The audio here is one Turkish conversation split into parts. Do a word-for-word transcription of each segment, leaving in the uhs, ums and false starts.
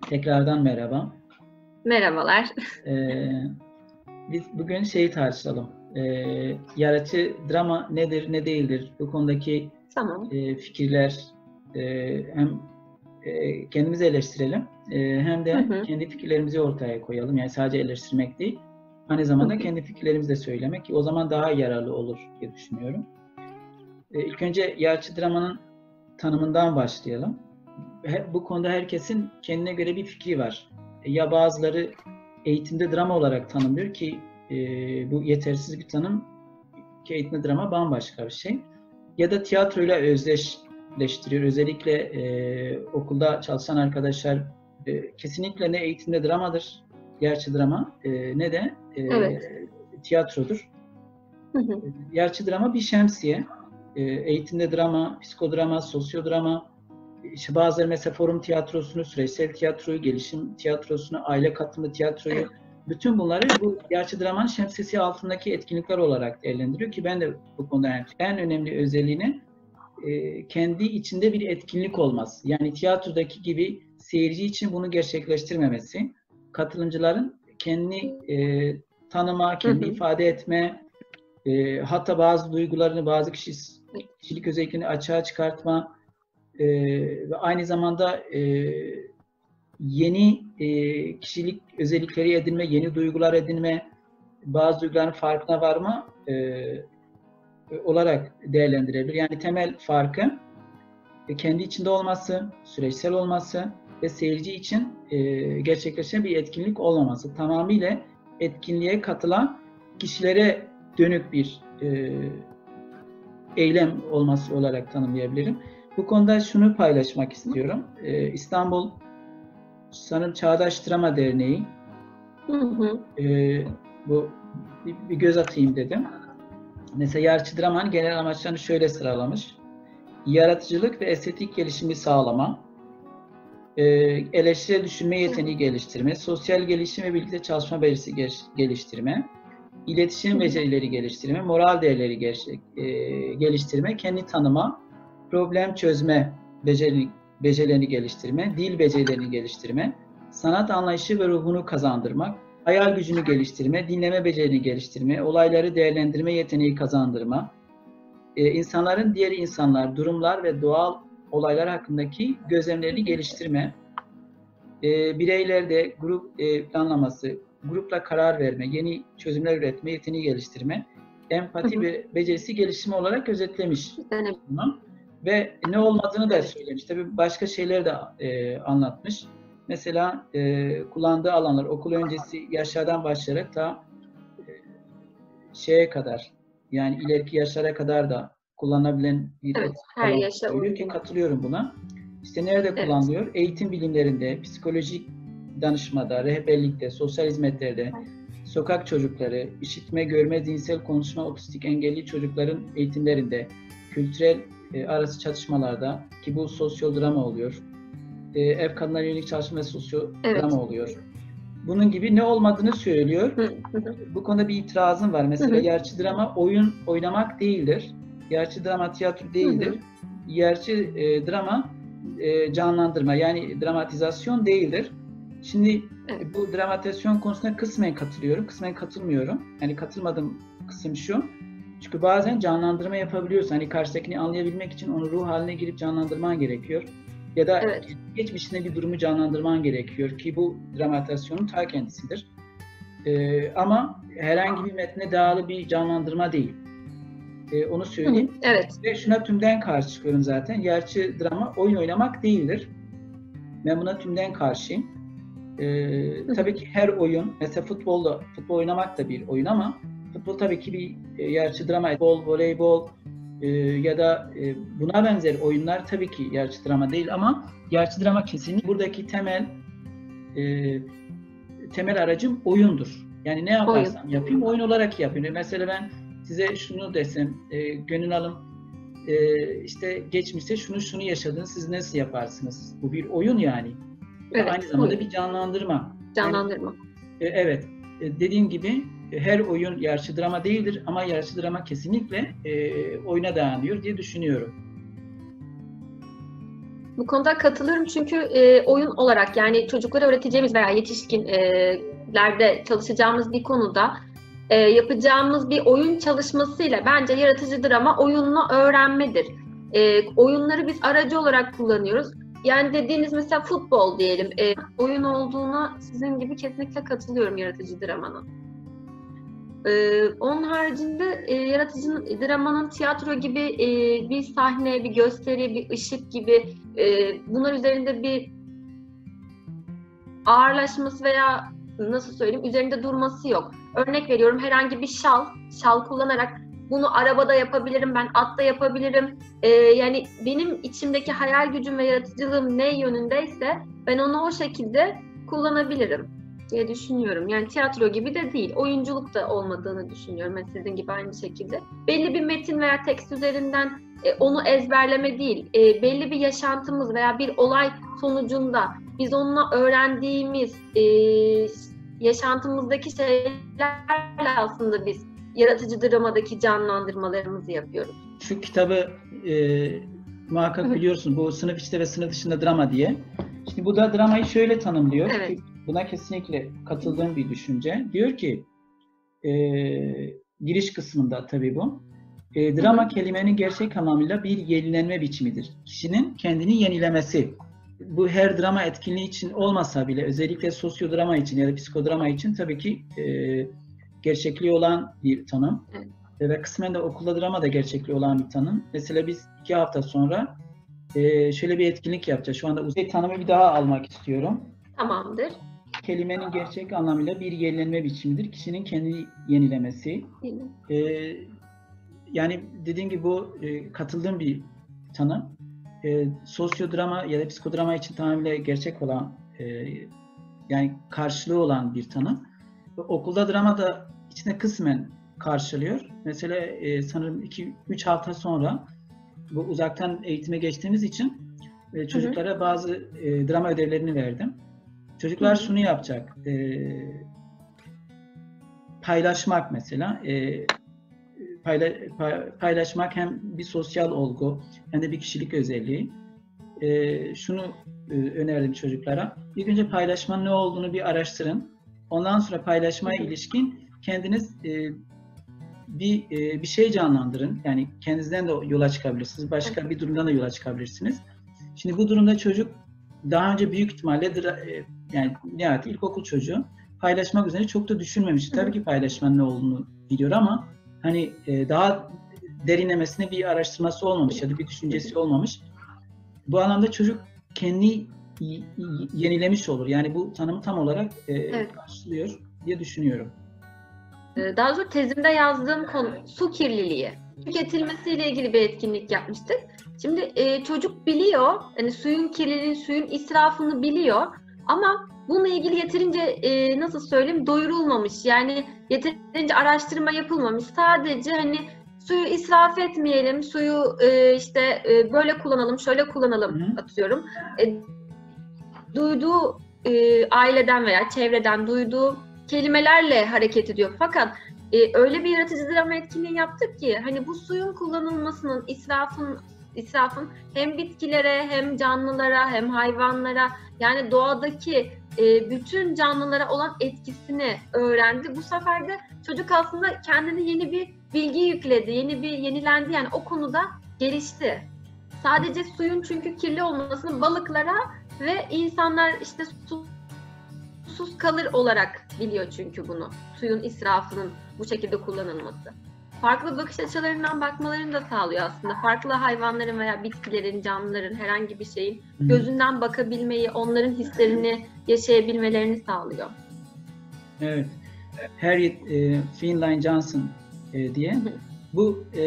Tekrardan merhaba. Merhabalar. Ee, biz bugün şeyi tartışalım. Ee, yaratıcı drama nedir, ne değildir? Bu konudaki Tamam. e, fikirler e, hem e, kendimizi eleştirelim e, hem Hı de hı. kendi fikirlerimizi ortaya koyalım. Yani sadece eleştirmek değil, aynı Hı zamanda hı. kendi fikirlerimizi de söylemek ki o zaman daha yararlı olur diye düşünüyorum. E, ilk önce yaratıcı dramanın tanımından başlayalım. Bu konuda herkesin kendine göre bir fikri var. Ya bazıları eğitimde drama olarak tanımlıyor ki e, bu yetersiz bir tanım, ki eğitimde drama bambaşka bir şey. Ya da tiyatroyla özdeşleştiriyor. Özellikle e, okulda çalışan arkadaşlar e, kesinlikle ne eğitimde dramadır, gerçi drama e, ne de e, Evet. tiyatrodur. Hı hı. Gerçi drama bir şemsiye. E, eğitimde drama, psikodrama, sosyodrama, İşte bazıları mesela forum tiyatrosunu, süreçsel tiyatroyu, gelişim tiyatrosunu, aile katılımlı tiyatroyu, Evet. bütün bunları bu gerçi dramanın şemsiyesi altındaki etkinlikler olarak değerlendiriyor ki ben de bu konuda yani en önemli özelliğini e, kendi içinde bir etkinlik olması. Yani tiyatrodaki gibi seyirci için bunu gerçekleştirmemesi, katılımcıların kendini e, tanıma, Hı kendi hı. ifade etme, e, hatta bazı duygularını, bazı kişi, kişilik özelliklerini açığa çıkartma, e, ve aynı zamanda e, yeni e, kişilik özellikleri edinme, yeni duygular edinme, bazı duyguların farkına varma e, olarak değerlendirilebilir. Yani temel farkı e, kendi içinde olması, süreçsel olması ve seyirci için e, gerçekleşen bir etkinlik olmaması. Tamamıyla etkinliğe katılan kişilere dönük bir e, eylem olması olarak tanımlayabilirim. Bu konuda şunu paylaşmak istiyorum. Ee, İstanbul sanırım Çağdaş Drama Derneği Hı hı. e, bu bir, bir göz atayım dedim. Mesela yaratıcı dramanın genel amaçlarını şöyle sıralamış. Yaratıcılık ve estetik gelişimi sağlama, e, eleştirel düşünme yeteneği geliştirme, sosyal gelişim ve birlikte çalışma becerisi geliştirme, iletişim becerileri geliştirme, moral değerleri gerçek, e, geliştirme, kendi tanıma, problem çözme beceri, becerilerini geliştirme, dil becerilerini geliştirme, sanat anlayışı ve ruhunu kazandırmak, hayal gücünü geliştirme, dinleme becerini geliştirme, olayları değerlendirme yeteneği kazandırma, e, insanların diğer insanlar, durumlar ve doğal olaylar hakkındaki gözlemlerini geliştirme, e, bireylerde grup e, planlaması, grupla karar verme, yeni çözümler üretme yeteneği geliştirme, empati Hı hı. ve becerisi gelişimi olarak özetlemiş Evet. bunu. Ve ne olmadığını da Evet. söylemiş. Tabii başka şeyler de e, anlatmış. Mesela e, kullandığı alanlar okul öncesi yaşlardan başlayarak ta e, şeye kadar, yani ileriki yaşlara kadar da kullanabilen bir Evet. etik Her alan yaşa söylüyor ki uygun. katılıyorum buna. İşte nerede Evet. kullanılıyor? Eğitim bilimlerinde, psikolojik danışmada, rehberlikte, sosyal hizmetlerde, sokak çocukları, işitme, görme, zihinsel konuşma, otistik engelli çocukların eğitimlerinde, kültürel e, arası çatışmalarda ki bu sosyodrama oluyor. E, ev kadınlara yönelik çalışma ve sosyodrama Evet. oluyor. Bunun gibi ne olmadığını söylüyor. Hı hı. Bu konuda bir itirazım var. Hı Mesela hı. gerçi drama oyun oynamak değildir. Gerçi drama tiyatro değildir. Hı hı. Gerçi e, drama e, canlandırma, yani dramatizasyon değildir. Şimdi Evet. e, bu dramatizasyon konusunda kısmen katılıyorum, kısmen katılmıyorum. Yani katılmadığım kısım şu. Çünkü bazen canlandırma yapabiliyorsun. Hani karşıdakini anlayabilmek için onu ruh haline girip canlandırman gerekiyor. Ya da Evet. geçmişinde bir durumu canlandırman gerekiyor ki bu dramatizasyonun ta kendisidir. Ee, ama herhangi bir metne dayalı bir canlandırma değil. Ee, onu söyleyeyim. Hı hı. Evet. Ve şuna tümden karşı çıkıyorum zaten. Gerçi drama oyun oynamak değildir. Ben buna tümden karşıyım. Ee, Hı tabii hı. ki her oyun, mesela futbolda, futbol oynamak da bir oyun ama futbol tabii ki bir e, gerçi drama, futbol, voleybol e, ya da e, buna benzer oyunlar tabii ki gerçi drama değil ama gerçi drama kesinlikle buradaki temel e, temel aracım oyundur. Yani ne Oyun. yaparsam yapayım oyun olarak yapıyorum. Mesela ben size şunu desem, e, Gönül Hanım e, işte geçmişte şunu şunu yaşadınız, siz nasıl yaparsınız? Bu bir oyun yani. Ve Evet. aynı zamanda Oyun. bir canlandırma. Yani Canlandırma. e, evet, e, dediğim gibi e, her oyun yarışı drama değildir ama yarışı drama kesinlikle e, oyuna dayanıyor diye düşünüyorum. Bu konuda katılıyorum çünkü e, oyun olarak yani çocuklara öğreteceğimiz veya yetişkinlerde çalışacağımız bir konuda e, yapacağımız bir oyun çalışmasıyla bence yaratıcı drama oyunla öğrenmedir. E, oyunları biz aracı olarak kullanıyoruz. Yani dediğiniz mesela futbol diyelim, e, oyun olduğuna sizin gibi kesinlikle katılıyorum yaratıcı dramanın. Ee, onun haricinde e, yaratıcı dramanın tiyatro gibi e, bir sahne, bir gösteri, bir ışık gibi e, bunlar üzerinde bir ağırlaşması veya nasıl söyleyeyim üzerinde durması yok. Örnek veriyorum herhangi bir şal, şal kullanarak bunu arabada yapabilirim, ben atta yapabilirim. E, yani benim içimdeki hayal gücüm ve yaratıcılığım ne yönündeyse ben onu o şekilde kullanabilirim diye düşünüyorum. Yani tiyatro gibi de değil, oyunculuk da olmadığını düşünüyorum. Ben sizin gibi aynı şekilde. Belli bir metin veya tekst üzerinden e, onu ezberleme değil, e, belli bir yaşantımız veya bir olay sonucunda biz onunla öğrendiğimiz e, yaşantımızdaki şeylerle aslında biz yaratıcı dramadaki canlandırmalarımızı yapıyoruz. Şu kitabı e, muhakkak biliyorsun, bu sınıf içinde ve sınıf dışında drama diye. Şimdi bu da dramayı şöyle tanımlıyor. Evet. Ki buna kesinlikle katıldığım bir düşünce. Diyor ki e, giriş kısmında tabii bu. E, drama Hı-hı. kelimenin gerçek anlamıyla bir yenilenme biçimidir. Kişinin kendini yenilemesi. Bu her drama etkinliği için olmasa bile özellikle sosyodrama için ya da psikodrama için tabii ki e, gerçekliği olan bir tanım. Evet. Ve kısmen de okulda drama da gerçekliği olan bir tanım. Mesela biz iki hafta sonra e, şöyle bir etkinlik yapacağız. Şu anda uzay tanımı bir daha almak istiyorum. Tamamdır. Kelimenin gerçek anlamıyla bir yenilenme biçimidir. Kişinin kendini yenilemesi. E, yani dediğim gibi bu e, katıldığım bir tanım. E, sosyodrama ya da psikodrama için tamamıyla gerçek olan, e, yani karşılığı olan bir tanım. Okulda drama da içine kısmen karşılıyor. Mesela e, sanırım iki üç hafta sonra bu uzaktan eğitime geçtiğimiz için e, çocuklara hı hı. bazı e, drama ödevlerini verdim. Çocuklar hı hı. şunu yapacak. E, paylaşmak mesela. E, payla, pay, paylaşmak hem bir sosyal olgu hem de bir kişilik özelliği. E, şunu e, önerdim çocuklara. İlk önce paylaşmanın ne olduğunu bir araştırın. Ondan sonra paylaşmaya hı hı. ilişkin kendiniz e, bir e, bir şey canlandırın. Yani kendinizden de yola çıkabilirsiniz. Başka bir durumdan da yola çıkabilirsiniz. Şimdi bu durumda çocuk daha önce büyük ihtimalle e, yani nihayet ilkokul çocuğu paylaşmak üzerine çok da düşünmemiş. Tabii ki paylaşmanın ne olduğunu biliyor ama hani e, daha derinlemesine bir araştırması olmamış ya da bir düşüncesi olmamış. Bu anlamda çocuk kendi yenilemiş olur. Yani bu tanımı tam olarak e, evet. karşılıyor diye düşünüyorum. Daha sonra tezimde yazdığım konu su kirliliği. Tüketilmesiyle ilgili bir etkinlik yapmıştık. Şimdi e, çocuk biliyor, hani suyun kirliliğini, suyun israfını biliyor ama bununla ilgili yeterince e, nasıl söyleyeyim doyurulmamış. Yani yeterince araştırma yapılmamış. Sadece hani suyu israf etmeyelim, suyu e, işte e, böyle kullanalım, şöyle kullanalım Hı. atıyorum. E, duyduğu e, aileden veya çevreden duyduğu kelimelerle hareket ediyor. Fakat e, öyle bir yaratıcı drama etkinliği yaptık ki hani bu suyun kullanılmasının, israfın, israfın hem bitkilere hem canlılara hem hayvanlara yani doğadaki e, bütün canlılara olan etkisini öğrendi. Bu sefer de çocuk aslında kendine yeni bir bilgi yükledi, yeni bir yenilendi yani o konuda gelişti. Sadece suyun çünkü kirli olmasını balıklara ve insanlar işte su susuz kalır olarak biliyor çünkü bunu. Suyun israfının bu şekilde kullanılması. Farklı bakış açılarından bakmalarını da sağlıyor aslında. Farklı hayvanların veya bitkilerin, canlıların herhangi bir şeyin hmm. gözünden bakabilmeyi, onların hislerini yaşayabilmelerini sağlıyor. Evet. Harriet e, Feinlein Johnson e, diye bu e,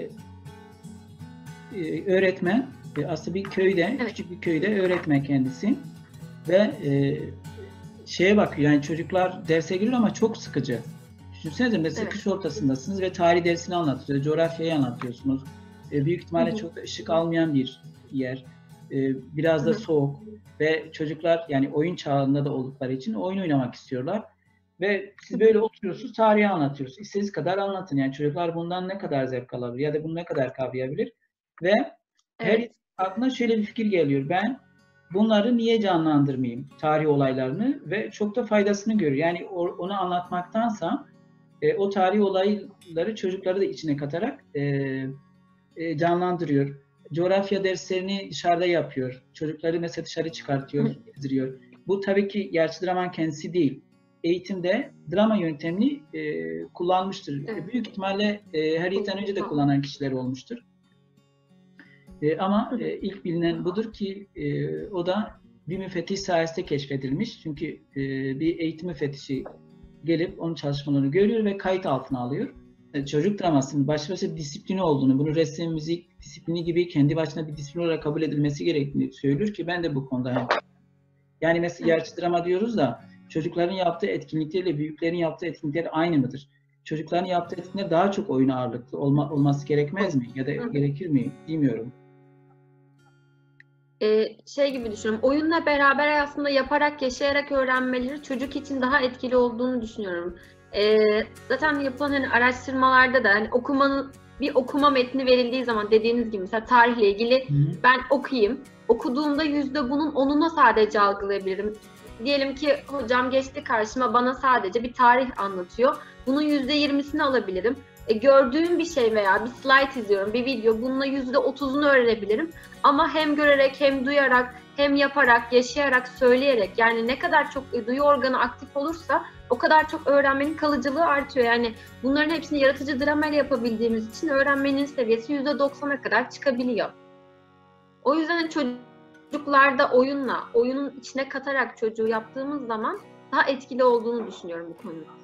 e, öğretmen e, aslında bir köyde, evet. küçük bir köyde öğretmen kendisi ve e, şeye bakıyor yani çocuklar derse giriyor ama çok sıkıcı. Düşünsenize mesela evet. kış ortasındasınız ve tarih dersini anlatıyorsunuz, coğrafyayı anlatıyorsunuz. E, büyük ihtimalle Hı-hı. çok da ışık almayan bir yer. E, biraz da Hı-hı. soğuk ve çocuklar yani oyun çağında da oldukları için oyun oynamak istiyorlar. Ve siz böyle oturuyorsunuz, tarihi anlatıyorsunuz. İstediğiniz kadar anlatın. Yani çocuklar bundan ne kadar zevk alabilir ya da bunu ne kadar kavrayabilir. Ve her evet. aklına şöyle bir fikir geliyor. Ben bunları niye canlandırmayayım, tarih olaylarını, ve çok da faydasını görüyor. Yani onu anlatmaktansa e, o tarih olayları çocukları da içine katarak e, e, canlandırıyor. Coğrafya derslerini dışarıda yapıyor. Çocukları mesela dışarı çıkartıyor, gezdiriyor. Bu tabii ki Yerçi Draman kendisi değil. Eğitimde drama yöntemini e, kullanmıştır. Evet. Büyük ihtimalle e, Harriet'ten önce de kullanan kişiler olmuştur. E, ama e, ilk bilinen budur ki e, o da bir müfettiş sayesinde keşfedilmiş. Çünkü e, bir eğitim müfettişi gelip onun çalışmalarını görüyor ve kayıt altına alıyor. E, çocuk dramasının başlı başına bir disiplini olduğunu, bunu resim, müzik disiplini gibi kendi başına bir disiplin olarak kabul edilmesi gerektiğini söylüyor ki ben de bu konuda hem. Yani mesela yerçi drama diyoruz da çocukların yaptığı etkinliklerle büyüklerin yaptığı etkinlikler aynı mıdır? Çocukların yaptığı etkinlikler daha çok oyuna ağırlıklı olma, olması gerekmez mi? Ya da gerekir mi? Bilmiyorum. Ee, şey gibi düşünüyorum. Oyunla beraber aslında yaparak, yaşayarak öğrenmeleri çocuk için daha etkili olduğunu düşünüyorum. Ee, zaten yapılan hani araştırmalarda da hani okumanın bir okuma metni verildiği zaman dediğiniz gibi mesela tarihle ilgili Hı. ben okuyayım. Okuduğumda yüzde bunun onunu sadece algılayabilirim. Diyelim ki hocam geçti karşıma, bana sadece bir tarih anlatıyor. Bunun yüzde yirmisini alabilirim. E, gördüğüm bir şey veya bir slide izliyorum, bir video, bununla yüzde otuzunu öğrenebilirim. Ama hem görerek, hem duyarak, hem yaparak, yaşayarak, söyleyerek, yani ne kadar çok duyu organı aktif olursa o kadar çok öğrenmenin kalıcılığı artıyor. Yani bunların hepsini yaratıcı dramayla yapabildiğimiz için öğrenmenin seviyesi yüzde doksana kadar çıkabiliyor. O yüzden çocuklarda oyunla, oyunun içine katarak çocuğu yaptığımız zaman daha etkili olduğunu düşünüyorum bu konuda.